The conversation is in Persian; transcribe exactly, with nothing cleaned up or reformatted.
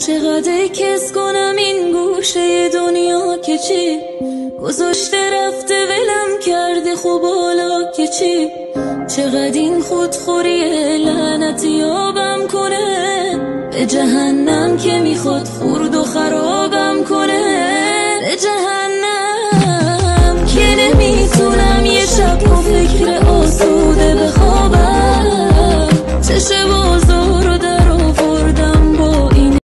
چقدر کس کنم این گوشه دنیا که چی گذاشته رفته ولم کرده، خب حالا که چی؟ چقدر این خودخوریه لعنتی یابم کنه، به جهنم که میخواد خورد و خرابم کنه، به جهنم